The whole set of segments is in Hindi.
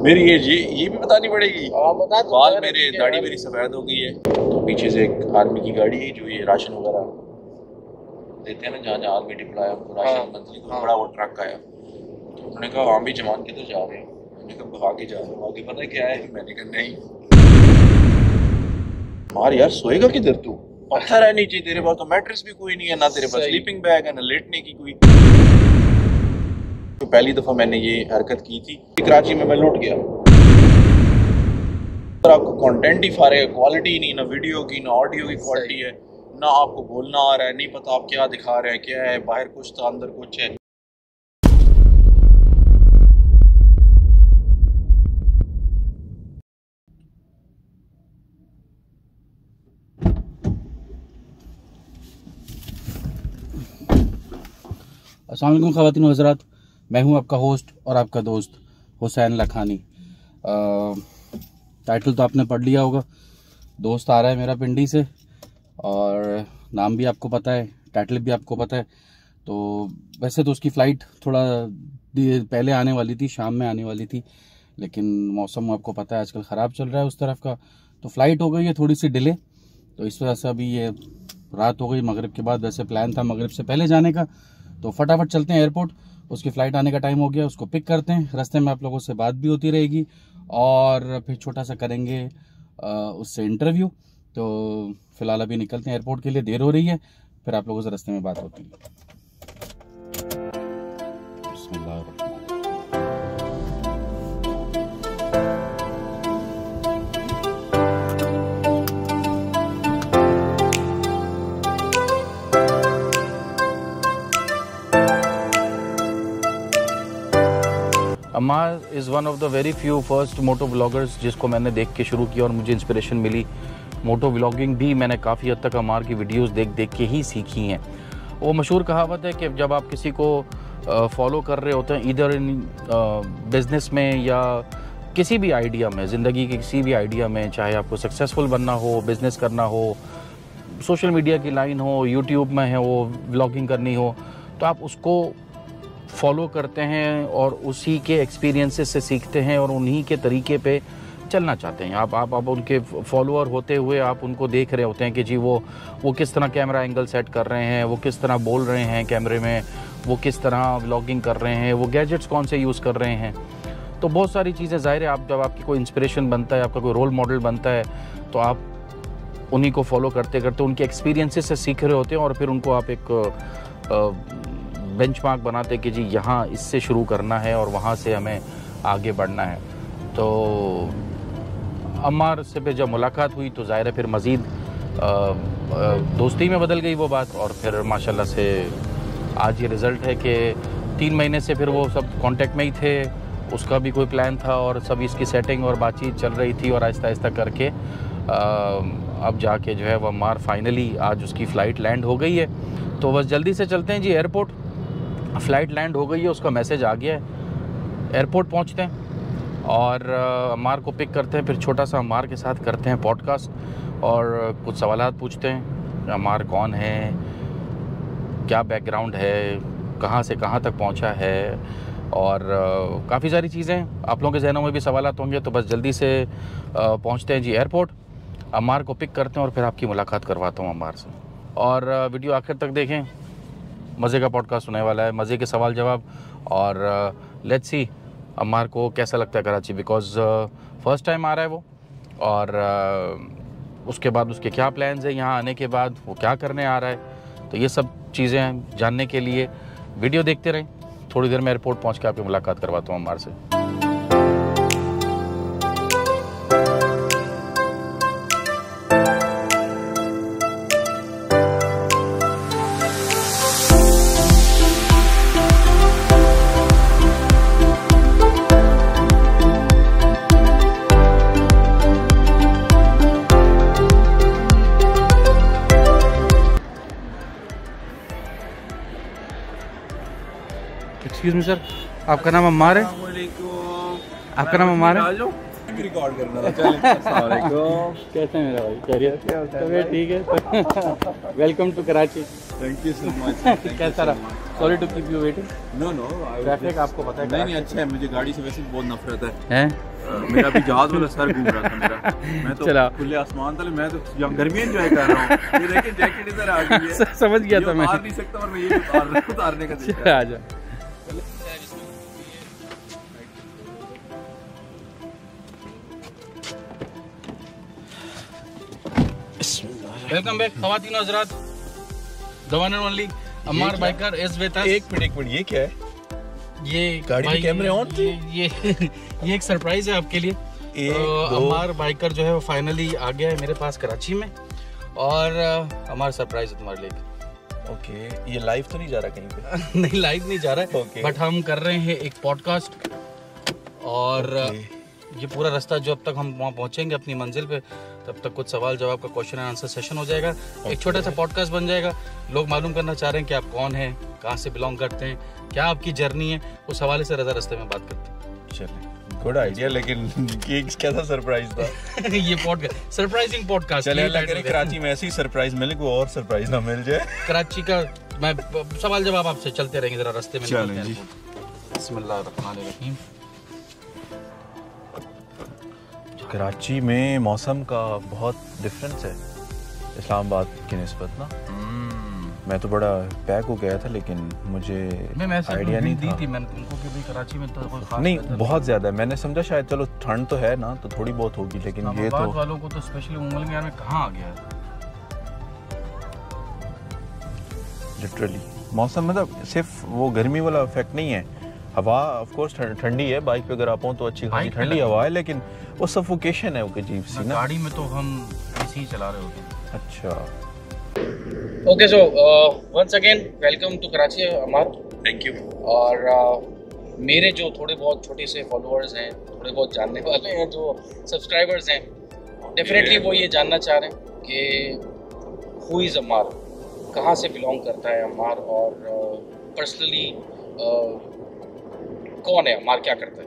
मेरी ये भी बतानी पड़ेगी। बाल मेरे, दाढ़ी मेरी सफ़ेद हो गई है। तो पीछे से एक आर्मी की गाड़ी है जो ये राशन वगैरह देते हैं ना, जहाँ जहाँ आर्मी डिप्लॉय है, राशन मंथली को बड़ा वो ट्रक आया। तो उन्होंने कहा हम भी जवान के तो जा रहे हैं। मैंने कहा आगे जा रहे हो, आगे पता है क्या है? मैंने कहा नहीं। मार यार, सोएगा किधर तू? पत्थर है नीचे, तेरे पास तो मैट्रेस भी कोई नहीं है, ना तेरे पास स्लीपिंग बैग है, ना लेटने की कोई। तो पहली दफा मैंने ये हरकत की थी कराची में, मैं लौट गया। और आपको कंटेंट ही फारे, क्वालिटी ही नहीं, ना वीडियो की ना ऑडियो की क्वालिटी है, ना आपको बोलना आ रहा है, नहीं पता आप क्या दिखा रहे हैं, क्या है, बाहर कुछ था अंदर कुछ है। अस्सलाम वालेकुम ख़वातीन व हज़रात, मैं हूं आपका होस्ट और आपका दोस्त हुसैन लखानी। टाइटल तो आपने पढ़ लिया होगा, दोस्त आ रहा है मेरा पिंडी से, और नाम भी आपको पता है, टाइटल भी आपको पता है। तो वैसे तो उसकी फ़्लाइट थोड़ा पहले आने वाली थी, शाम में आने वाली थी, लेकिन मौसम आपको पता है आजकल ख़राब चल रहा है उस तरफ का, तो फ़्लाइट हो गई है थोड़ी सी डिले। तो इस वजह से अभी ये रात हो गई, मगरिब के बाद। वैसे प्लान था मगरिब से पहले जाने का, तो फटाफट चलते हैं एयरपोर्ट। उसकी फ़्लाइट आने का टाइम हो गया, उसको पिक करते हैं। रास्ते में आप लोगों से बात भी होती रहेगी और फिर छोटा सा करेंगे उससे इंटरव्यू। तो फ़िलहाल अभी निकलते हैं एयरपोर्ट के लिए, देर हो रही है, फिर आप लोगों से रास्ते में बात होती है। Ammar is one of the very few first moto vloggers जिसको मैंने देख के शुरू किया और मुझे इंस्पिरेशन मिली। मोटो व्लॉगिंग भी मैंने काफ़ी हद तक अम्मार की वीडियोस देख देख के ही सीखी हैं। वो मशहूर कहावत है कि जब आप किसी को फॉलो कर रहे होते हैं, इधर इन बिज़नेस में या किसी भी आइडिया में, ज़िंदगी के किसी भी आइडिया में, चाहे आपको सक्सेसफुल बनना हो, बिज़नेस करना हो, सोशल मीडिया की लाइन हो, यूट्यूब में है वो व्लॉगिंग करनी हो, तो आप उसको फॉलो करते हैं और उसी के एक्सपीरियंसेस से सीखते हैं और उन्हीं के तरीके पे चलना चाहते हैं। आप उनके फॉलोअर होते हुए आप उनको देख रहे होते हैं कि जी वो किस तरह कैमरा एंगल सेट कर रहे हैं, वो किस तरह बोल रहे हैं कैमरे में, वो किस तरह व्लॉगिंग कर रहे हैं, वो गैजेट्स कौन से यूज़ कर रहे हैं। तो बहुत सारी चीज़ें, ज़ाहिर है आप जब आपकी कोई इंस्पिरेशन बनता है, आपका कोई रोल मॉडल बनता है, तो आप उन्हीं को फॉलो करते करते उनके एक्सपीरियंसेस से सीख रहे होते हैं और फिर उनको आप एक बेंचमार्क बनाते कि जी यहाँ इससे शुरू करना है और वहाँ से हमें आगे बढ़ना है। तो अम्मार से पे जब मुलाकात हुई तो ज़ाहिर है फिर मज़ीद दोस्ती में बदल गई वो बात, और फिर माशाल्लाह से आज ये रिज़ल्ट है कि 3 महीने से फिर वो सब कांटेक्ट में ही थे। उसका भी कोई प्लान था और सब इसकी सेटिंग और बातचीत चल रही थी, और आहिस्ता आहिस्ता करके अब जाके जो है वो अम्मार फाइनली आज उसकी फ़्लाइट लैंड हो गई है। तो बस जल्दी से चलते हैं जी एयरपोर्ट। फ़्लाइट लैंड हो गई है, उसका मैसेज आ गया है, एयरपोर्ट पहुंचते हैं और अम्मार को पिक करते हैं। फिर छोटा सा अम्मार के साथ करते हैं पॉडकास्ट और कुछ सवालात पूछते हैं। अम्मार कौन है, क्या बैकग्राउंड है, कहाँ से कहाँ तक पहुंचा है, और काफ़ी सारी चीज़ें आप लोगों के जहनों में भी सवालात होंगे। तो बस जल्दी से पहुँचते हैं जी एयरपोर्ट, अम्मार को पिक करते हैं और फिर आपकी मुलाकात करवाता हूँ अम्मार से। और वीडियो आखिर तक देखें, मज़े का पॉडकास्ट होने वाला है, मज़े के सवाल जवाब। और लेट्स सी अम्मार को कैसा लगता है कराची, बिकॉज़ फ़र्स्ट टाइम आ रहा है वो, और उसके बाद उसके क्या प्लान्स हैं यहाँ आने के बाद, वो क्या करने आ रहा है। तो ये सब चीज़ें जानने के लिए वीडियो देखते रहें। थोड़ी देर में एयरपोर्ट पहुँच के आपकी मुलाकात करवाता हूँ अम्मार से। एक्सक्यूज़ मी सर, आपका नाम अम्मार है? आपका नाम अम्मार है? रिकॉर्ड करना था। चलें। कैसे हैं मेरा भाई? करियर ठीक है। Welcome to Karachi. Thank you so much. कैसा रहा? Sorry to keep you waiting. No traffic आपको पता है? नहीं अच्छा है, मुझे गाड़ी से वैसे बहुत नफरत है। मेरा भी जहाज वाला सर घूम रहा था मेरा। मैं तो चला। खुले आसमान तले, मैं तो यहाँ गर्मी एंजॉय कर रहा हूँ। ये देखिए जैकेट इधर आ गई है। समझ गया था मैं। उतार नहीं सकता और मैं ये उतारने का चला आजा। वेलकम बैक ख़वातीन और हज़रात, the one and only Ammar biker is with us. एक मिनट, ये क्या है? ये गाड़ी में कैमरे ऑन थे? ये एक सरप्राइज है आपके लिए। अम्मार बाइकर जो है वो फाइनली आ गया है मेरे पास कराची में, और हमारा सरप्राइज है तुम्हारे लिए। ओके, ये लाइव तो नहीं जा रहा कहीं पे? नहीं, लाइव नहीं जा रहा है, बट हम कर रहे हैं एक पॉडकास्ट, और ये पूरा रास्ता जो अब तक हम वहाँ पहुँचेंगे अपनी मंजिल पे, तब तक कुछ सवाल जवाब का क्वेश्चन एंड आंसर सेशन हो जाएगा। एक छोटा सा पॉडकास्ट बन जाएगा। लोग मालूम करना चाह रहे हैं कि आप कौन हैं, कहाँ से बिलोंग करते हैं, क्या आपकी जर्नी है, उस हवाले से रज़ा रास्ते में बात करते हैं। चलिए, गुड आइडिया, लेकिन ये कैसा सरप्राइज था? ये पॉडकास्ट, सरप्राइजिंग पॉडकास्ट। चले अल्लाह करे कराची में ऐसी सरप्राइज मिले, कोई और सरप्राइज ना मिल जाए। कराची का मैं सवाल जवाब आपसे चलते रहेंगे, जरा रास्ते में चलें जी। बिस्मिल्लाहिर्रहमानिर्रहीम। कराची में मौसम का बहुत डिफरेंस है इस्लामाबाद की निस्बत ना। मैं तो बड़ा पैक हो गया था, लेकिन मुझे आइडिया नहीं था। थी मैंने तुमको कि भाई कराची में तो कोई खास नहीं, बहुत ज़्यादा है। मैंने समझा शायद चलो ठंड तो है ना, तो थोड़ी बहुत होगी, लेकिन ये तो वालों को तो स्पेशली उंगल में कहाँ आ गया है लिटरली। मौसम मतलब सिर्फ वो गर्मी वाला इफेक्ट नहीं है। हवा ऑफ कोर्स ठंडी है, बाइक पे अगर आप हो तो अच्छी खासी ठंडी हवा है, लेकिन वो सफोकेशन है, वो अजीब सी ना। गाड़ी में तो हम ऐसे ही चला रहे होते हैं। अच्छा, okay, so once again welcome to Karachi Ammar. Thank you. और मेरे जो थोड़े बहुत छोटे से फॉलोअर्स हैं, थोड़े बहुत जानने वाले हैं, जो सब्सक्राइबर्स हैं, डेफिनेटली वो ये जानना चाह रहे हैं कि हु इज़ अम्मार, कहाँ से बिलोंग करता है अम्मार, और पर्सनली कौन है अम्मार, क्या करता है।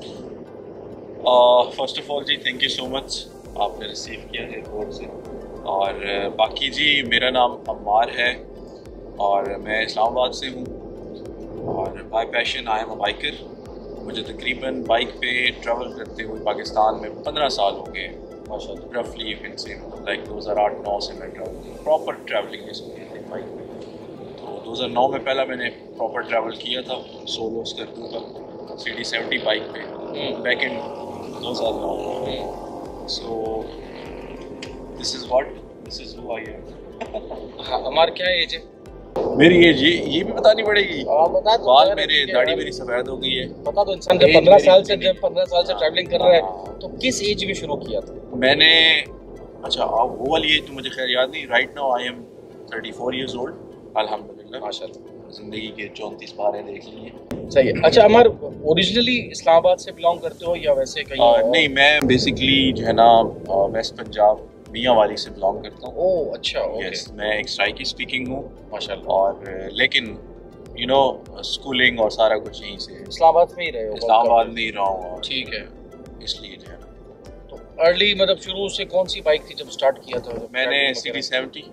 फर्स्ट ऑफ ऑल जी, थैंक यू सो मच, आपने रिसीव किया एयरपोर्ट से। और बाकी जी, मेरा नाम अम्मार है और मैं इस्लामाबाद से हूँ, और by passion I am a biker. मुझे तकरीबन बाइक पे ट्रैवल करते हुए पाकिस्तान में 15 साल हो गए माशाल्लाह। रफली यू कैन से लाइक 2008-9 से मैं प्रॉपर ट्रैवलिंग जिसको कहते हैं बाइक में। तो 2009 में पहला मैंने प्रॉपर ट्रैवल किया था सोलोस करता था CD70 बाइक पे, back in 2009। So this is who I am. हमार क्या एज है? मेरी एज ये भी बतानी पड़ेगी? बता दो। बाल मेरे, दाढ़ी मेरी सफेद हो गई है। बता दो। इंसान जब 15 साल से ट्रैवलिंग कर रहा है तो किस एज में शुरू किया था? मैंने, अच्छा वो वाली एज तो मुझे खैर याद नहीं। Right now I am 34 years old, अल्हम्दुलिल्लाह। माशाल्लाह, जिंदगी के 34 पारे देख लिए। सही है। अच्छा अमर, ओरिजिनली इस्लामाबाद से बिलोंग करते हो या वैसे कहीं? नहीं, मैं बेसिकली जो है ना वेस्ट पंजाब मियांवाली से बिलोंग करता हूँ। ओह अच्छा, ओके। यस, मैं एक स्ट्राइकी स्पीकिंग हूँ माशाल्लाह। और लेकिन यू नो स्कूलिंग और सारा कुछ यहीं से। इस्लामाबाद में ही रहे हो? इस्लामाबाद में ही रहा हूँ। ठीक है, इसलिए जो है ना। तो अर्ली मतलब शुरू से कौन सी बाइक थी जब स्टार्ट किया था? मैंने CD70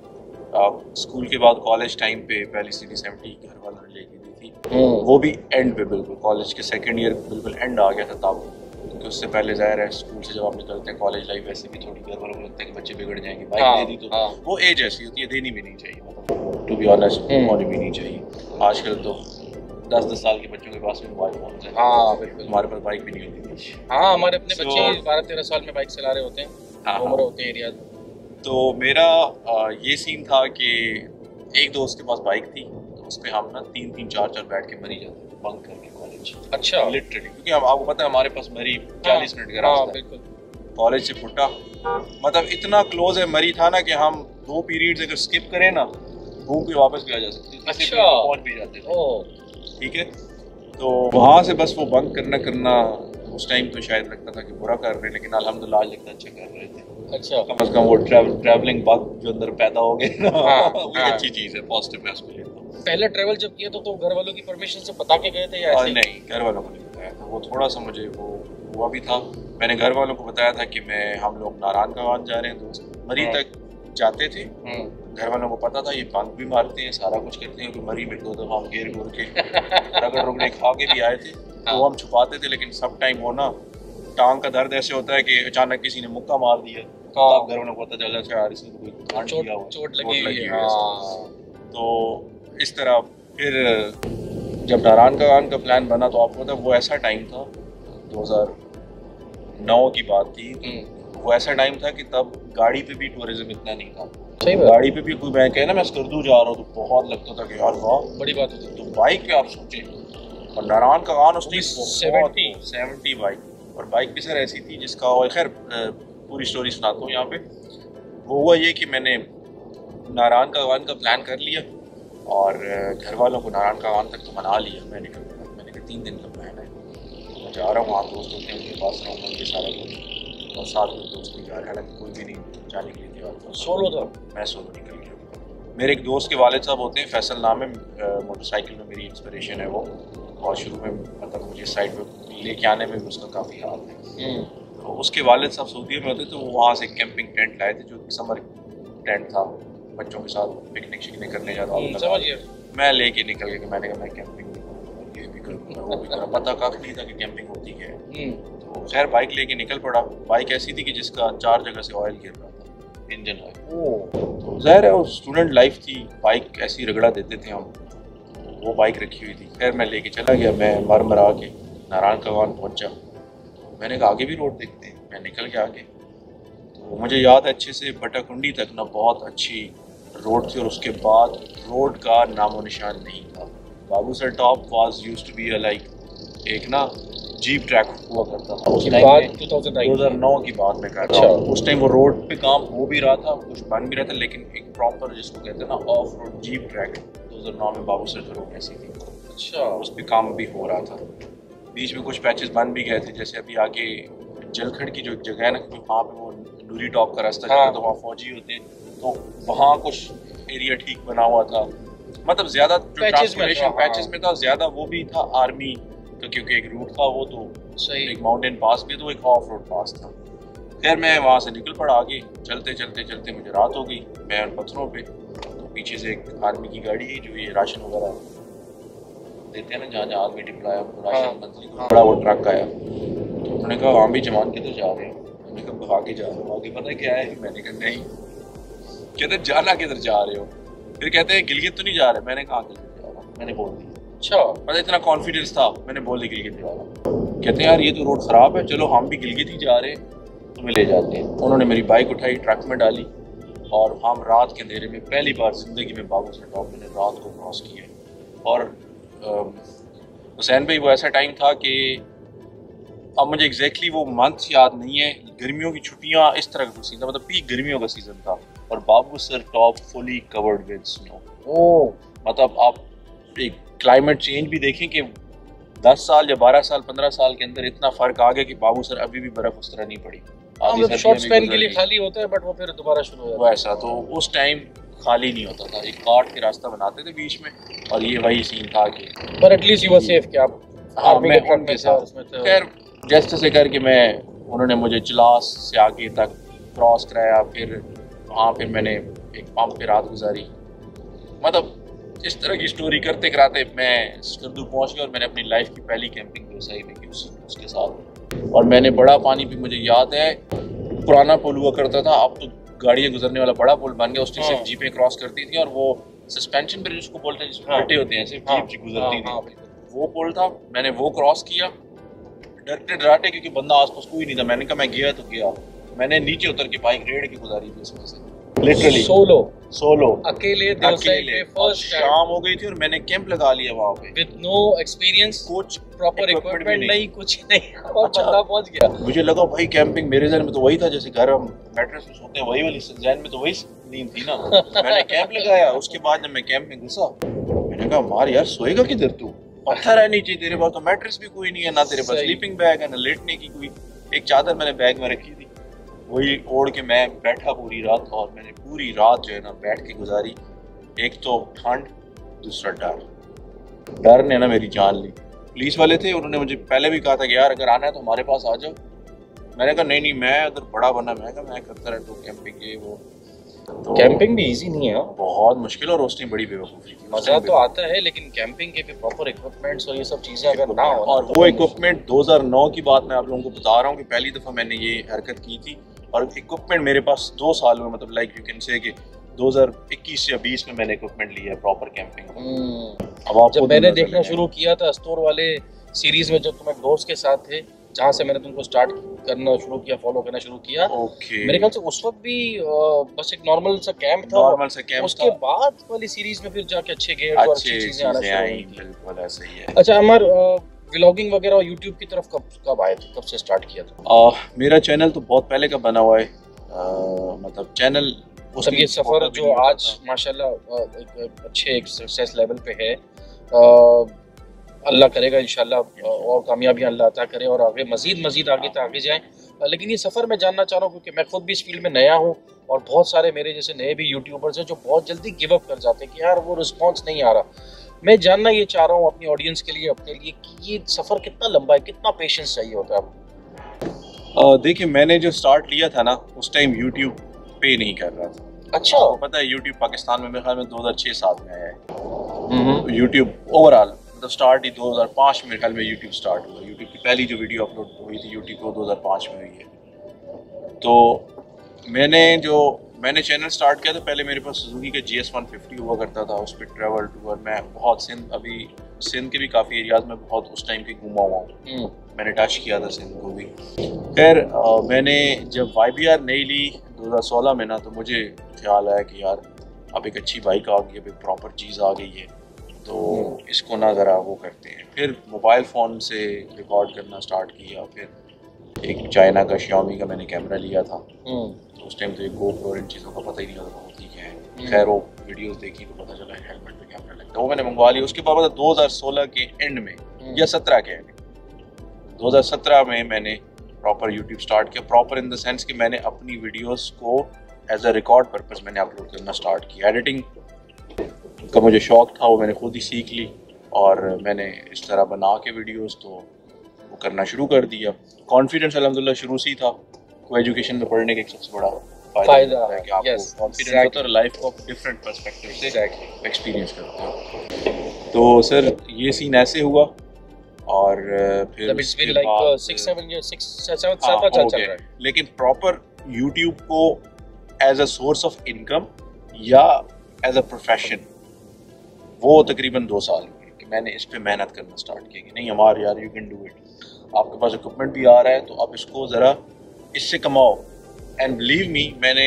स्कूल के बाद कॉलेज टाइम पे पहली CD70 घर वालों ने लेके दी थी। वो भी एंड पे, बिल्कुल कॉलेज के सेकंड ईयर बिल्कुल एंड आ गया था तब, क्योंकि उससे पहले ज़ाहिर है स्कूल से जब आप निकलते हैं कॉलेज लाइफ वैसे भी थोड़ी घर वालों को लगता है कि बच्चे बिगड़ जाएंगे। बाइक दे दी तो वो एज ऐसी होती है, देनी भी नहीं चाहिए, मतलब टू बी ऑनेस्ट होनी भी नहीं चाहिए। आजकल तो 10-10 साल के बच्चों के पास में मोबाइल फोन है। हाँ बिल्कुल। हमारे पास बाइक भी नहीं होती थी। हाँ, हमारे अपने बच्चे 12-13 साल में बाइक चला रहे होते हैं, घूम रहे होते हैं एरिया। तो मेरा ये सीन था कि एक दोस्त के पास बाइक थी, तो उस पर हम ना 3-3, 4-4 बैठ के मरी जाते थे बंक करके कॉलेज। अच्छा, लिटरली, क्योंकि आपको पता है हमारे पास मरी 40 मिनट का रास्ता। बिल्कुल। कॉलेज से फुटा, मतलब इतना क्लोज है मरी था ना कि हम 2 पीरियड्स अगर स्किप करें ना, घूम के वापस भी आ जा सकते थे। अच्छा, पहुंच भी जाते थे। ठीक है, तो वहाँ से बस वो बंक करना उस टाइम तो शायद लगता था कि बुरा कर रहे हैं, लेकिन अल्हम्दुलिल्लाह आज लगता अच्छा कर रहे थे। अच्छा, कम से कम वो ट्रैवलिंग बग जो अंदर पैदा हो गए ना, वो एक अच्छी चीज़ है, पॉजिटिव है उसके लिए। पहले ट्रैवल जब किया तो घर वालों की परमिशन से बता के गए थे या ऐसे? नहीं, घर वालों को नहीं बताया था। वो थोड़ा सा मुझे वो हुआ भी था। मैंने घर वालों को बताया था कि हम लोग नारायण गंज जा रहे हैं, दोस्त मरी तक जाते थे। घर वालों को पता था ये बंक भी मारते हैं, सारा कुछ करते हैं, मरी में 2 दफा हम गेर के रगड़ रुगड़े खा के भी आए थे। तो हम छुपाते थे, लेकिन सब टाइम वो ना टांग का दर्द ऐसे होता है कि अचानक किसी ने मुक्का मार दिया, तब घर वालों को पता चला अच्छा यार इसको कोई कांड किया हुआ, चोट लगी हुई है। तो इस तरह फिर जब नारायण का प्लान बना तो आपको पता है वो ऐसा टाइम था 2009 की बात थी। वो ऐसा टाइम था कि तब गाड़ी पे भी टूरिज्म इतना नहीं था। सही बात। गाड़ी पे भी कोई मैं कहे ना मैं स्कर्दू जा रहा हूँ तो बहुत लगता था कि यार वाह बड़ी बात होती तो बाइक पे आप सोचें। और नारायण का गान उसने 70 बाइक, और बाइक भी सर ऐसी थी जिसका, और खैर पूरी स्टोरी सुनाता हूँ यहाँ पे। वो हुआ ये कि मैंने नारायण का गान का प्लान कर लिया और घर वालों को नारायण का गान तक तो मना लिया। मैंने कहा 3 दिन का प्लान है, मैं जा रहा हूँ, वहाँ दोस्त होते हैं उनके पास रहूँगा, ये सारा कुछ, और साथ में दोस्त भी जा रहे हैं, हालांकि कोई भी नहीं जाने के लिए तैयार। सोलो था? मैं सोलो निकल गया। मेरे एक दोस्त के वालिद साहब होते हैं, फैसल नाम है, मोटरसाइकिल में मेरी इंस्पिरेशन है वो, और शुरू में मतलब मुझे साइड पे लेके आने में भी उसका काफ़ी हाथ है। तो उसके वालिद साहब सऊदी में होते तो वो वहाँ से कैंपिंग टेंट लाए थे जो समर टेंट था, बच्चों के साथ पिकनिक शिकनिक करने जाता हूँ। समझ गया। मैं लेके निकल गया कि मैंने कहा मैं कैंपिंग ये भी करूँगा, वो भी करूँगा, पता काफ़ी नहीं था कि कैंपिंग होती है। तो खैर बाइक लेके निकल पड़ा। बाइक ऐसी थी कि जिसका 4 जगह से ऑयल गिर रहा था, इंजन ऑयल। तो ज़ाहिर है वो स्टूडेंट लाइफ थी, बाइक ऐसी रगड़ा देते थे हम, वो बाइक रखी हुई थी। खैर मैं लेके चला गया, मैं मर के नारायण का गान पहुँचा। मैंने कहा आगे भी रोड देखते हैं, मैं निकल गया आगे। तो मुझे याद है अच्छे से बटाकुंडी तक ना बहुत अच्छी रोड थी, और उसके बाद रोड का नामो निशान नहीं था। Babusar top was used to be like एक ना जीप ट्रैक हुआ करता था उस टाइम में, 2009 की बात में कर रहा हूँ। उस टाइम वो रोड पे काम हो भी रहा था, कुछ बन भी रहा था, लेकिन एक प्रॉपर जिसको कहते हैं ना ऑफ रोड जीप ट्रैक 2009 में बाबूसर रोड ऐसी थी। अच्छा, उस पर काम भी हो रहा था। बीच में कुछ पैचेस बन भी गए थे, जैसे अभी आगे जलखड़ की जो जगह है ना, वहाँ पे वो नूरी टॉप का रास्ता जाता है, तो वहाँ फौजी होते हैं, तो वहाँ कुछ एरिया ठीक बना हुआ था। मतलब ज़्यादा जो ट्रांसपोर्टेशन पैचेस में था, ज़्यादा वो भी था आर्मी का, क्योंकि एक रूट था वो, तो सही एक माउंटेन पास भी, तो एक ऑफ रोड पास था। खैर मैं वहाँ से निकल पड़ा आगे, चलते चलते चलते मुझे रात हो गई। मैं उन पत्थरों पे, तो पीछे से एक आर्मी की गाड़ी है जो ये राशन वगैरह देते हैं ना, जहाँ जहाँ आर्मी डिप्लॉय राशन मंथली को, बड़ा वो ट्रक आया। तो उन्होंने कहा हम भी जवान किधर जा रहे हैं? मैंने कहा आगे जा रहा हूँ। आगे पता है क्या है? मैंने कहा नहीं। कहते जाना किधर जा रहे हो? फिर कहते हैं गिलगित तो नहीं जा रहे। मैंने कहा गिलगित जा रहा हूँ, मैंने बोल दिया। अच्छा, मतलब इतना कॉन्फिडेंस था, मैंने बोल दिया गिलगित जा रहा हूँ। कहते हैं यार ये तो रोड ख़राब है, चलो हम भी गिलगित ही जा रहे हैं, तुम्हें ले जाते हैं। उन्होंने मेरी बाइक उठाई, ट्रक में डाली, और हम रात के अंधेरे में पहली बार ज़िंदगी में बाबूसर टॉप मैंने रात को क्रॉस किया। और हुसैन भाई वो ऐसा टाइम था कि अब मुझे एग्जैक्टली वो मंथ याद नहीं है, गर्मियों की छुट्टियां इस तरह का सीजन था, मतलब पीक गर्मियों का सीजन था, और Babusar top fully covered with snow. मतलब आप एक क्लाइमेट चेंज भी देखें कि 10 साल या 12 साल 15 साल के अंदर इतना फर्क आ गया कि बाबूसर अभी भी बर्फ उस तरह नहीं पड़ी। शॉर्ट स्पैन के लिए खाली होता है, बट वो फिर दोबारा शुरू हो जाता है। वैसा तो उस टाइम खाली नहीं होता था, एक काट के रास्ता बनाते थे बीच में, और ये वही सीन था कि पर एटलीस्ट यू वर सेफ कि आप आर्मी के ट्रक में थे। खैर जैसे से करके मैं, उन्होंने मुझे चिलास से आगे तक क्रॉस कराया, फिर वहाँ पे मैंने एक पंप पे रात गुजारी। मतलब इस तरह की स्टोरी करते कराते मैं स्कर्दू पहुँच गया, और मैंने अपनी लाइफ की पहली कैंपिंग व्यवसाय में की उसके साथ। और मैंने बड़ा पानी भी, मुझे याद है पुराना पुल हुआ करता था, अब तो गाड़ियाँ गुजरने वाला बड़ा पुल बन गया, उससे सिर्फ जीपें क्रॉस करती थी, और वो सस्पेंशन ब्रिज उसको बोलते हैं जिसमें पट्टे होते हैं, सिर्फ जीप गुजरती थी, वो पुल था। मैंने वो क्रॉस किया डरते डराते, क्योंकि बंदा आसपास कोई नहीं था। मैंने कहा मैं गया तो गया, मैंने नीचे उतर के बाइक रेड की गुजारी थी उसमें से, लिटरली सोलो अकेले फर्स्ट शाम हो गई थी, और मैंने कैंप लगा लिया वहाँ पे विद नो एक्सपीरियंस, कुछ प्रॉपर इक्विपमेंट नहीं, कुछ नहीं, और बंदा पहुंच गया। मुझे लगा भाई कैंपिंग, मेरे ज़हन में तो वही था जैसे घर हम मैट्रेस में सोते हैं, वही वाली ज़हन में तो वही नींद थी ना। मैंने कैंप लगाया, उसके बाद जब मैं कैंप में घुसा, मैंने कहा मार यार सोएगा किधर तू? पत्थर है नीचे, तेरे पास तो मैट्रेस भी कोई नहीं है, ना तेरे पास स्लीपिंग बैग है, ना लेटने की कोई एक चादर मैंने बैग में रखी थी, वही ओढ़ के मैं बैठा पूरी रात। और मैंने पूरी रात जो है ना बैठ के गुजारी। एक तो ठंड, दूसरा डर ने ना मेरी जान ली। पुलिस वाले थे, उन्होंने मुझे पहले भी कहा था कि यार अगर आना है तो हमारे पास आ जाओ। मैंने कहा नहीं मैं उधर बड़ा बना, मैं करता रहता हूँ कैंपिंग ये वो। तो कैंपिंग भी इजी नहीं है। बहुत मुश्किल और रोस्टिंग बड़ी बेवकूफ़ी थी। मजा तो आता है लेकिन कैंपिंग के भी प्रॉपर इक्विपमेंट्स और ये सब चीजें अगर ना हो और वो इक्विपमेंट 2009 की बात मैं आप लोगों को बता रहा हूँ कि पहली दफ़ा मैंने ये हरकत की थी और इक्विपमेंट मेरे पास 2 साल में, मतलब लाइक यू कैन से कि 2021 या 20 में मैंने इक्विपमेंट लिया है प्रॉपर कैंपिंग। अब जब मैंने देखना शुरू किया था स्टोर वाले सीरीज में, जब तुम एक दोस्त के साथ थे, जहाँ से मैंने तुमको स्टार्ट करना शुरू किया, फॉलो करना शुरू किया, मेरे ख्याल से उस वक्त भी बस एक नॉर्मल सा कैंप था। उसके बाद वाली सीरीज में फिर जाके अच्छे गेयर्स और अच्छी चीजें आना शुरू हुई। बिल्कुल ऐसा ही है। अच्छा अमर, व्लॉगिंग वगैरह और यूट्यूब की तरफ कब आए थे, कब से स्टार्ट किया था? मेरा चैनल तो बहुत पहले का बना हुआ है, मतलब चैनल मतलब ये सफर जो आज माशाल्लाह एक अच्छे एक सक्सेस लेवल पे है, अल्लाह करेगा इंशाल्लाह और कामयाबियां अल्लाह अता करे और आगे मजीद आगे तक आगे जाएं। लेकिन ये सफ़र मैं जानना चाह रहा हूँ क्योंकि मैं खुद भी इस फील्ड में नया हूँ और बहुत सारे मेरे जैसे नए भी यूट्यूबर्स हैं जो बहुत जल्दी गिव अप कर जाते हैं कि यार वो रिस्पॉन्स नहीं आ रहा। मैं जानना ये चाह रहा हूँ अपनी ऑडियंस के लिए, अपने लिए, कि ये सफ़र कितना लंबा है, कितना पेशेंस चाहिए होता है आपको? देखिए, मैंने जो स्टार्ट लिया था ना उस टाइम यूट्यूब पे नहीं कर रहा था। अच्छा, आपको पता है यूट्यूब पाकिस्तान में मेरे ख्याल में 2006-7 में आया है यूट्यूब ओवरऑल, मतलब स्टार्ट ही 2005 में मेरे ख्याल में यूट्यूब स्टार्ट हुआ। यूट्यूब की पहली जो वीडियो अपलोड हुई थी यूट्यूब को 2005 में हुई है। तो मैंने चैनल स्टार्ट किया तो पहले मेरे पास सुजुकी का GS150 हुआ करता था, उस पर ट्रैवल टूर मैं बहुत सिंध के भी काफ़ी एरियाज में बहुत उस टाइम के घूमा हुआ हूँ। मैंने टच किया था सिंध को भी। खैर मैंने जब YBR नई ली 2016 में ना, तो मुझे ख्याल आया कि यार अब एक अच्छी बाइक आ गई है, एक प्रॉपर चीज़ आ गई है, तो इसको ना ज़रा वो करते हैं। फिर मोबाइल फ़ोन से रिकॉर्ड करना स्टार्ट किया। फिर एक चाइना का Xiaomi का मैंने कैमरा लिया था, तो उस टाइम तो एक GoPro इन चीज़ों का पता ही नहीं होता होती क्या है। खैर वो वीडियोस देखी तो पता चला हेलमेट पे कैमरा लगता है, वो मैंने मंगवा लिया। उसके बाद 2016 के एंड में या 17 के एंड 2017 में मैंने प्रॉपर यूट्यूब स्टार्ट किया। प्रॉपर इन द सेंस कि मैंने अपनी वीडियोस को एज अ रिकॉर्ड पर्पस मैंने अपलोड करना स्टार्ट किया। एडिटिंग का मुझे शौक था, वो मैंने खुद ही सीख ली और मैंने इस तरह बना के वीडियोस तो वो करना शुरू कर दिया। कॉन्फिडेंस अल्हम्दुलिल्लाह शुरू से ही था। कोई एजुकेशन में पढ़ने का एक सबसे बड़ा फायदा है कि आपको कॉन्फिडेंस होता है और लाइफ को डिफरेंट पर्सपेक्टिव से एक्सपीरियंस करते हो। तो सर ये सीन ऐसे हुआ और फिर उसके बाद 6-7 साल चल रहा है। लेकिन प्रॉपर यूट्यूब को as a source of income या एज अ प्रोफेशन वो तकरीबन 2 साल हुए कि मैंने इस पे मेहनत करना स्टार्ट किया कि नहीं हमारे यार यू कैन डू इट, आपके पास इक्विपमेंट भी आ रहा है तो आप इसको ज़रा इससे कमाओ। एंड बिलीव मी, मैंने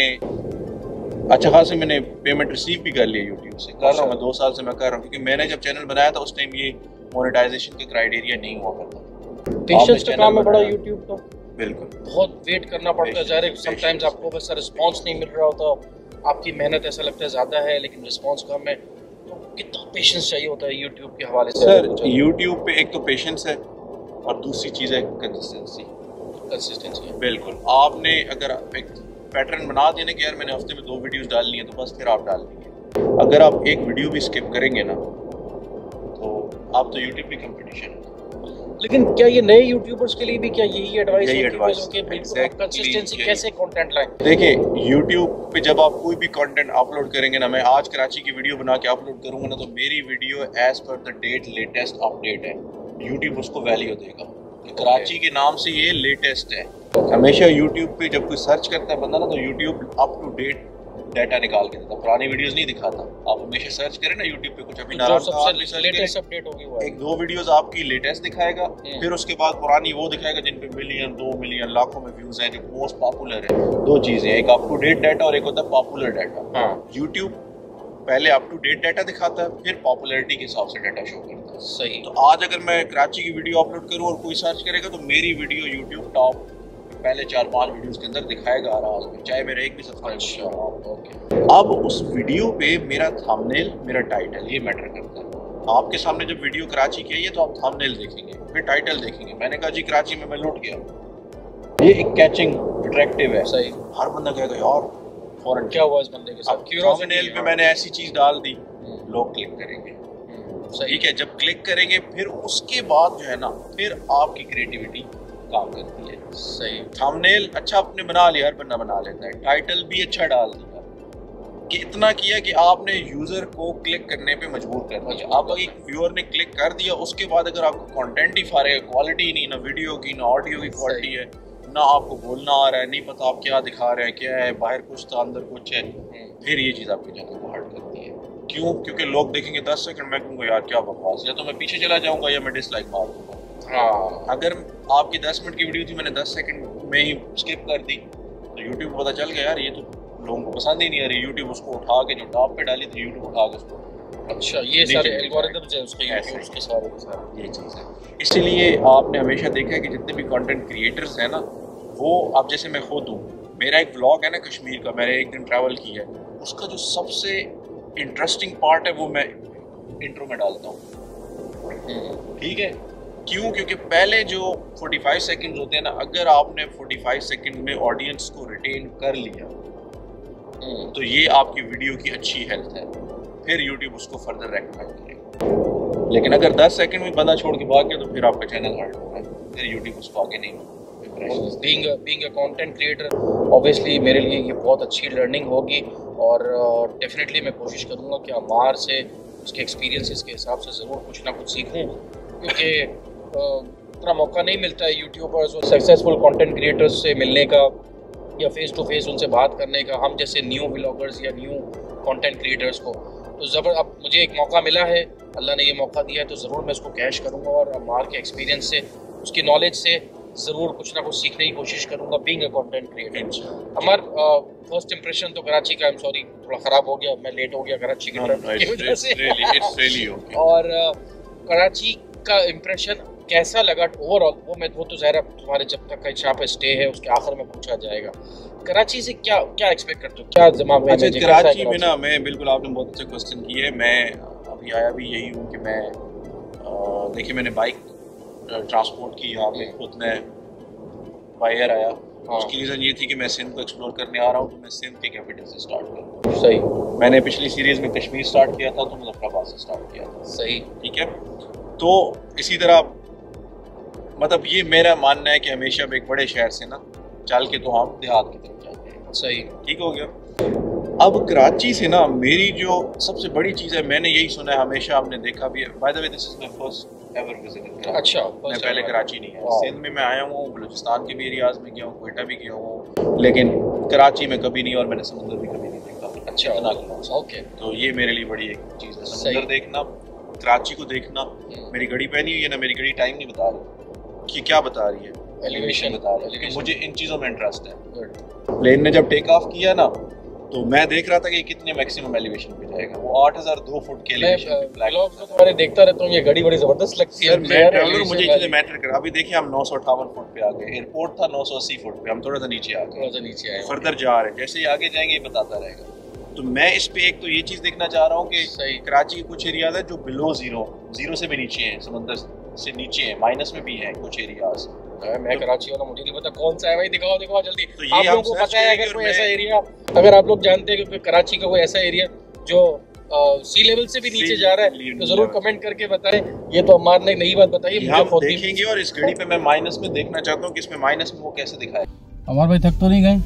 अच्छा खासा मैंने पेमेंट रिसीव भी कर लिया यूट्यूब से। कर रहा हूँ मैं 2 साल से मैं कर रहा हूँ, क्योंकि मैंने जब चैनल बनाया था उस टाइम ये मोनेटाइजेशन का क्राइटेरिया नहीं हुआ करता। पेशेंस का काम है बड़ा यूट्यूब का, बिल्कुल बहुत वेट करना पड़ता है। ज़ाहिर समटाइम्स आपको बस रिस्पांस नहीं मिल रहा होता, आपकी मेहनत ऐसा लगता है ज़्यादा है लेकिन रिस्पांस कम है, तो कितना पेशेंस चाहिए होता है यूट्यूब के हवाले से? सर यूट्यूब पे एक तो पेशेंस है और दूसरी चीज़ है कंसिस्टेंसी। बिल्कुल, आपने अगर एक पैटर्न बना देने कि यार मैंने हफ्ते में 2 वीडियोस डालनी है तो बस फिर आप डाल देंगे। अगर आप एक वीडियो भी स्किप करेंगे ना तो आप तो यूट्यूब पे कंपटीशन। लेकिन क्या ये नए यूट्यूबर्स के लिए भी क्या यही एडवाइस है कि कंसिस्टेंसी कैसे कंटेंट लाएं? देखिए यूट्यूब पे जब आप कोई भी कंटेंट अपलोड करेंगे ना, मैं आज कराची की वीडियो बना के अपलोड करूंगा ना, तो मेरी video as per the date latest update है। यूट्यूब उसको वैल्यू देगा कि कराची के नाम से ये लेटेस्ट है। हमेशा यूट्यूब पे जब कोई सर्च करता है बंदा ना, तो YouTube up to date data निकाल के देता, पुरानी वीडियोस नहीं दिखाता। आप हमेशा सर्च करें ना यूट्यूब पे कुछ अभी लेटेस्ट अपडेट होगी वो 1-2 वीडियोस आपकी लेटेस्ट दिखाएगा, फिर उसके बाद पुरानी वो दिखाएगा जिन पे मिलियन 2 मिलियन लाखों में व्यूज हैं, जो मोस्ट पॉपुलर है। 2 चीजें, एक अप टू डेट डाटा और एक होता है पॉपुलर डाटा। यूट्यूब पहले अप टू डेट डाटा दिखाता है, फिर पॉपुलैरिटी के हिसाब से डाटा शो करता है। सही। तो आज अगर मैं कराची की वीडियो अपलोड करूँ और कोई सर्च करेगा तो मेरी वीडियो यूट्यूब टॉप पहले 4-5 वीडियोस के अंदर दिखाएगा आराम में, चाहे मेरा एक भी सब्सक्राइबर। अब उस वीडियो पे मेरा थंबनेल, मेरा टाइटल, ये मैटर करता है। आपके सामने जब वीडियो कराची की है तो आप थंबनेल देखेंगे, फिर टाइटल देखेंगे। मैंने कहा जी कराची में मैं लौट गया, ये एक कैचिंग अट्रैक्टिव है। सही। हर बंदा कहेगा यार फॉरेन क्या हुआ इस बंदे के साथ। थंबनेल पे मैंने ऐसी चीज डाल दी, लोग क्लिक करेंगे। ठीक है, जब क्लिक करेंगे फिर उसके बाद जो है ना, फिर आपकी क्रिएटिविटी काम करती है। सही। थंबनेल अच्छा आपने बना लिया, हर बंदा बना लेता है, टाइटल भी अच्छा डाल दिया, कि इतना किया कि आपने यूज़र को क्लिक करने पे मजबूर कर दिया। आपका एक व्यूअर ने क्लिक कर दिया, उसके बाद अगर आपको कंटेंट ही फारे, क्वालिटी नहीं, ना वीडियो की ना ऑडियो की क्वालिटी है, ना आपको बोलना आ रहा है, नहीं पता आप क्या दिखा रहे हैं, क्या है, बाहर कुछ था अंदर कुछ है, फिर ये चीज़ आपके चैनल को हर्ट करती है। क्यों? क्योंकि लोग देखेंगे 10 सेकंड, मैं कहूँगा यार क्या बकवास, या तो मैं पीछे चला जाऊँगा या मैं डिसलाइक मार दूँगा। हाँ, अगर आपकी 10 मिनट की वीडियो थी, मैंने 10 सेकंड में ही स्किप कर दी, तो यूट्यूब को पता चल गया यार ये तो लोगों को पसंद ही नहीं आ रही। यूट्यूब उसको उठा के जो टॉप पे डाली, तो यूट्यूब उठा के उसको, अच्छा, ये सारे एल्गोरिथम्स हैं उसके, यूट्यूब के सारे ये चीज़ है। इसीलिए आपने हमेशा देखा है कि जितने भी कंटेंट क्रिएटर्स हैं ना, वो, अब जैसे मैं खुद हूँ, मेरा एक व्लॉग है ना कश्मीर का, मैंने एक दिन ट्रैवल किया है, उसका जो सबसे इंटरेस्टिंग पार्ट है वो मैं इंट्रो में डालता हूँ। ठीक है, क्यों? क्योंकि पहले जो 45 सेकंड्स होते हैं ना, अगर आपने 45 सेकंड में ऑडियंस को रिटेन कर लिया तो ये आपकी वीडियो की अच्छी हेल्थ है, फिर यूट्यूब उसको फर्दर रेकमेंड करेगा। लेकिन अगर 10 सेकंड में बंदा छोड़ के भाग गया तो फिर आपका चैनल हर्ट होगा, फिर यूट्यूब उसको आगे नहीं। Being a content creator obviously मेरे लिए ये बहुत अच्छी लर्निंग होगी, और डेफिनेटली मैं कोशिश करूँगा कि अमार से उसके एक्सपीरियंसेस के हिसाब से ज़रूर कुछ ना कुछ सीखूँ, क्योंकि इतना मौका नहीं मिलता है यूट्यूबर्स और सक्सेसफुल कंटेंट क्रिएटर्स से मिलने का या फेस टू फेस उनसे बात करने का, हम जैसे न्यू व्लॉगर्स या न्यू कंटेंट क्रिएटर्स को। तो अब मुझे एक मौका मिला है, अल्लाह ने ये मौका दिया है, तो ज़रूर मैं इसको कैश करूँगा और अमार के एक्सपीरियंस से, उसकी नॉलेज से ज़रूर कुछ ना कुछ सीखने की कोशिश करूँगा बीइंग अ कंटेंट क्रिएटर। हमार फर्स्ट इंप्रेशन तो कराची का, आई एम सॉरी थोड़ा ख़राब हो गया, मैं लेट हो गया कराची की वजह से। और कराची का इंप्रेशन कैसा लगा ओवरऑल, वो तो ज़ाहिर तुम्हारे जब तक यहाँ पे स्टे है उसके आखिर में पूछा जाएगा। कराची से क्या एक्सपेक्ट करते हो, क्या दिमाग में? अच्छा, कराची में ना, मैं बिल्कुल, आपने बहुत अच्छा क्वेश्चन किया है। मैं अभी आया भी यही हूँ कि मैं देखिए, मैंने बाइक ट्रांसपोर्ट की यहाँ पे, खुद मैं बाय एयर आया। उसकी रीज़न ये थी कि मैं सिंध को एक्सप्लोर करने आ रहा हूँ, तो मैं सिंध के कैपिटल से स्टार्ट करूँ। सही। मैंने पिछली सीरीज़ में कश्मीर स्टार्ट किया था, तो मुजफ्फराबाद से स्टार्ट किया था। सही, ठीक है। तो इसी तरह, मतलब ये मेरा मानना है कि हमेशा एक बड़े शहर से ना चल के तो हम देहात की तरफ जाते हैं। सही, ठीक हो गया। अब कराची से ना मेरी जो सबसे बड़ी चीज़ है, मैंने यही सुना है, हमेशा हमने देखा भी है, by the way this is my first ever visit in Karachi. अच्छा, मैं पहले कराची नहीं है, सिंध में मैं आया हूँ, बलूचिस्तान के भी एरियाज में गया हूँ, क्वेटा भी गया हूँ, लेकिन कराची में कभी नहीं, और मैंने समुद्र भी कभी नहीं देखा। अच्छा, ओके। तो ये मेरे लिए बड़ी एक चीज़ है, समुद्र देखना, कराची को देखना। मेरी घड़ी पहनी हुई है ना, मेरी घड़ी टाइम नहीं बता रही कि क्या बता रही है, एलिवेशन बता रही है, लेकिन मुझे इन चीज़ों में इंटरेस्ट है। प्लेन ने जब टेक ऑफ किया ना, तो मैं देख रहा था कि कितने मैक्सिमम एलिवेशन पे जाएगा। वो 8002 फुट के एलिवेशन पे व्लॉग्स में तुम्हारे देखता रहता हूँ, ये घड़ी बड़ी जबरदस्त लगती है। मैं ट्रैवलर, मुझे इसलिए मैटर करा। अभी देखिए, हम 958 फुट पे आ गए, एयरपोर्ट था 980 फुट पे, हम थोड़ा सा नीचे आ गए, फर्दर जा रहे हैं। जैसे ही आगे जाएंगे ये बताता रहेगा। तो मैं इस पे एक तो ये चीज़ देखना चाह रहा हूँ कि कराची के कुछ एरियाज है जो बिलो जीरो से भी नीचे हैं, समंदर से नीचे हैं, माइनस में भी हैं कुछ एरियाज। मैं कराची वाला, मुझे नहीं पता कौन सा है भाई, दिखाओ जल्दी। तो ये आप लोगों को पता है अगर कोई ऐसा एरिया, अगर आप लोग जानते हैं कि कराची का कोई ऐसा एरिया जो सी लेवल से भी नीचे जा रहा है, तो जरूर कमेंट करके बताएं। ये तो अम्मार ने नई बात बताई, मुझे खुद देखेंगे। और इस घड़ी पे मैं माइनस में देखना चाहता हूँ कि इसमें माइनस में वो कैसे दिखाए। अम्मार भाई थक तो नहीं गए?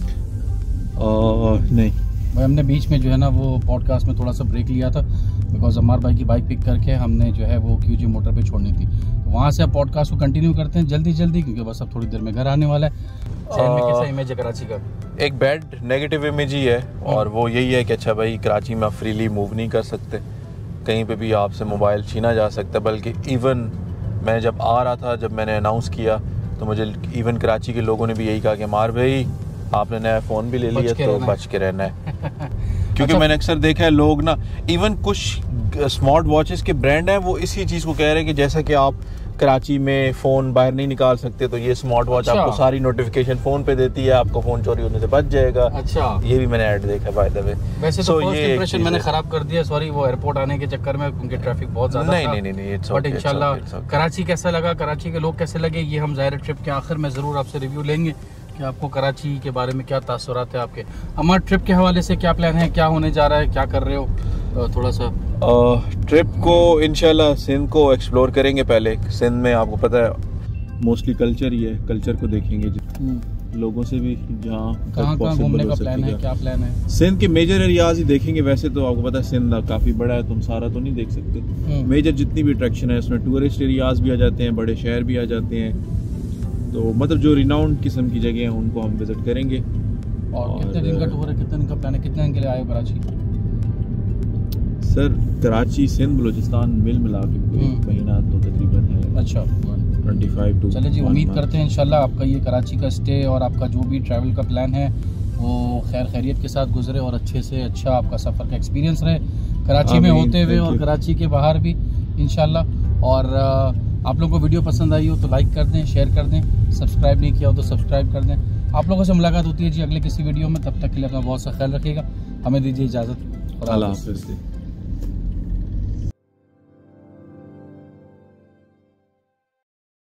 नहीं भाई, हमने बीच में जो है ना वो पॉडकास्ट में थोड़ा सा ब्रेक लिया था, बिकॉज अम्मार भाई की बाइक पिक करके हमने जो है वो QG मोटर पे छोड़नी थी। तो वहाँ से अब पॉडकास्ट को कंटिन्यू करते हैं जल्दी क्योंकि बस अब थोड़ी देर में घर आने वाला है। कैसा इमेज है कराची का? एक बैड नेगेटिव इमेज ही है, और वो यही है कि अच्छा भाई, कराची में आप फ्रीली मूव नहीं कर सकते, कहीं पे भी आपसे मोबाइल छीना जा सकता है। बल्कि इवन मैं जब आ रहा था, जब मैंने अनाउंस किया, तो मुझे इवन कराची के लोगों ने भी यही कहा कि अम्मार भाई आपने नया फ़ोन भी ले लिया, तो बच के रहना है। क्योंकि अच्छा, मैंने अक्सर देखा है लोग ना, इवन कुछ स्मार्ट वॉचेस के ब्रांड हैं, वो इसी चीज़ को कह रहे हैं कि जैसा कि आप कराची में फ़ोन बाहर नहीं निकाल सकते, तो ये स्मार्ट वॉच आपको सारी नोटिफिकेशन फ़ोन पे देती है, आपका फ़ोन चोरी होने से बच जाएगा। अच्छा, ये भी मैंने ऐड देखा बाय द वे। वैसे तो फर्स्ट इंप्रेशन मैंने खराब कर दिया, सॉरी, वो एयरपोर्ट आने के चक्कर में, क्योंकि ट्रैफिक बहुत ज़्यादा था। नहीं, बट इंशाल्लाह कराची कैसा लगा, कराची के लोग कैसे लगे, ये हम ज़ाहिर ट्रिप के आखिर में ज़रूर आपसे रिव्यू लेंगे कि आपको कराची के बारे में क्या तासुरात है आपके। हमारे ट्रिप के हवाले से क्या प्लान है, क्या होने जा रहा है, क्या कर रहे हो? थोड़ा सा ट्रिप को इंशाल्लाह सिंध को एक्सप्लोर करेंगे। पहले सिंध में आपको पता है मोस्टली कल्चर ही है, कल्चर को देखेंगे। लोगों से भी जहाँ कहाँ घूमने का प्लान है, क्या प्लान है? सिंध के मेजर एरियाज ही देखेंगे। वैसे तो आपको पता है सिंध काफ़ी बड़ा है, तुम सारा तो नहीं देख सकते। मेजर जितनी भी अट्रैक्शन है उसमें टूरिस्ट एरियाज भी आ जाते हैं, बड़े शहर भी आ जाते हैं। तो मतलब जो रिनाउंड किस्म की जगह हैं उनको हम विज़िट करेंगे। और कितने दिन का टूर है, कितने दिन का प्लान है, कितने दिन के लिए आए हो कराची? सर कराची सिंध बलूचिस्तान मिला के महीना तो तकरीबन है। अच्छा 25 टू। चले जी, उम्मीद करते हैं इंशाल्लाह आपका ये कराची का स्टे और आपका जो भी ट्रैवल का प्लान है वो खैर खैरियत के साथ गुजरे और अच्छे से अच्छा आपका सफ़र का एक्सपीरियंस रहे कराची में होते हुए और कराची के बाहर भी इंशाल्लाह। और आप लोगों को वीडियो पसंद आई हो तो लाइक कर दें, शेयर कर दें, सब्सक्राइब नहीं किया हो तो सब्सक्राइब कर दें। आप लोगों से मुलाकात होती है जी अगले किसी वीडियो में, तब तक के लिए अपना बहुत सा ख्याल रखिएगा। हमें दीजिए इजाज़त। अल्लाह हाफ़िज़।